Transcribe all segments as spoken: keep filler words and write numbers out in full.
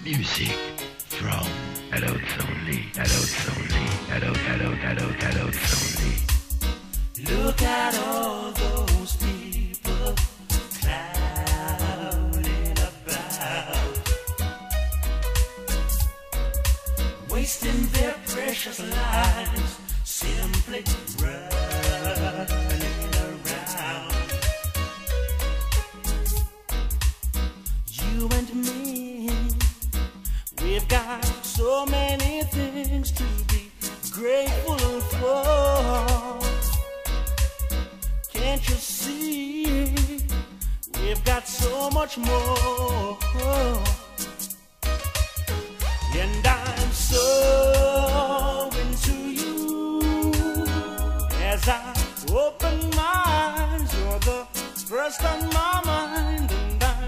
Music from adults only, adults only, adult, adult, adult, adults only. Look at all those people clowning about, wasting their precious lives, simply running around. You and me, we've got so many things to be grateful for. Can't you see? We've got so much more. And I'm so into you. As I open my eyes, you're the first on my mind. And I'm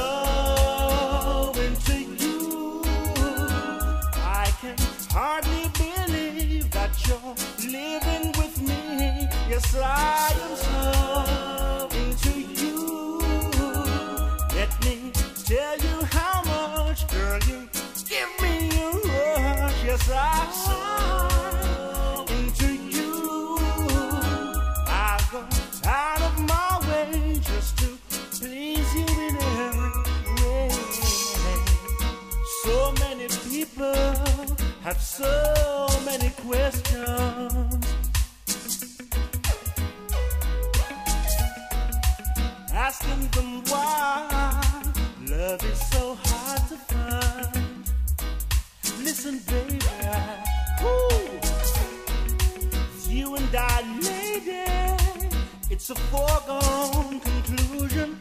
so into you. I can hardly believe that you're living with me. Yes, I am so into you. Let me tell you how much, girl, you give me a rush. Yes, I'm so into you. I'll go out of my way just to please you in every way. So many people have so many questions, asking them why love is so hard to find. Listen, baby, woo, you and I, lady, it's a foregone conclusion.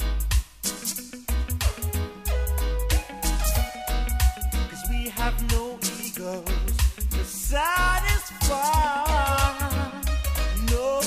Cause we have no egos to satisfy. No.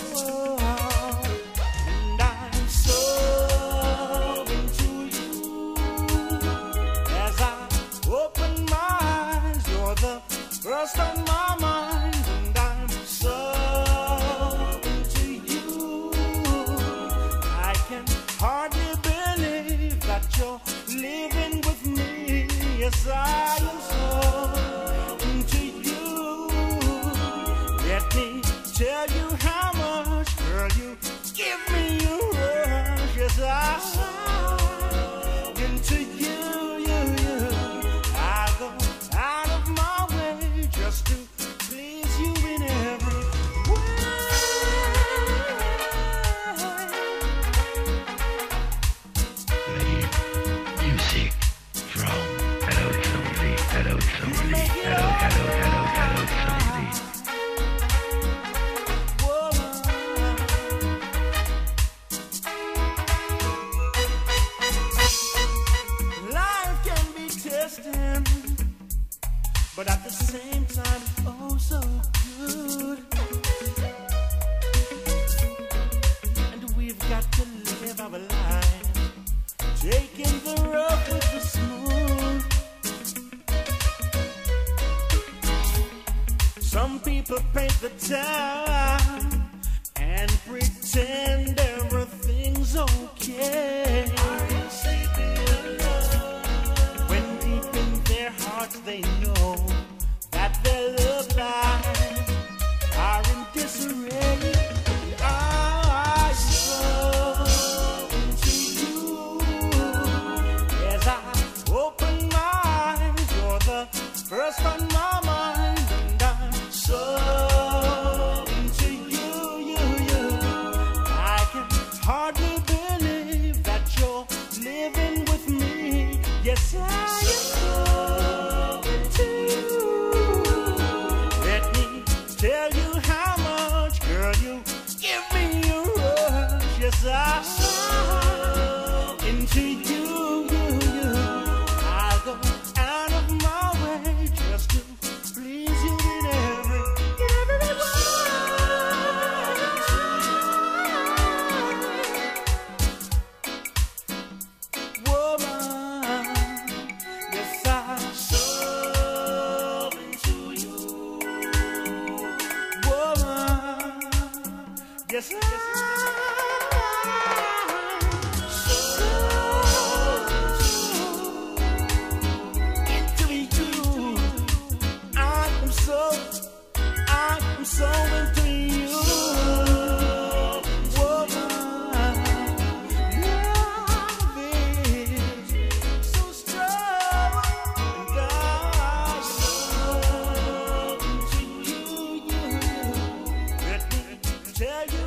First on my mind, and I'm so into you. I can hardly believe that you're living with me. Yes, I am so into you. Let me tell you how much, girl, you give me a rush. Yes, I'm so into you, you, you. I go out of my way just to please you in every way. Play music from adults only, adults only, adult, adult, adult, adults only. Life can be testing, but at the same time, oh so good. And we've got to live our lives, taking the rough with the smooth. Some people paint the town and pretend everything's okay. When deep in their hearts they know that their love lives are in disarray. And I so into you. As I open my eyes, you're the first on my mind. And I'm so into you, you, you. I can hardly believe that you're living with me. Yes, I am so into you. Let me tell you how much, girl, you give me a rush. Yes, I'm so into you, you, you. I'll go out of my way just to please you in every, in every way. Woman, yes, I'm so into you. Woman, yes, I'm so into you. tell you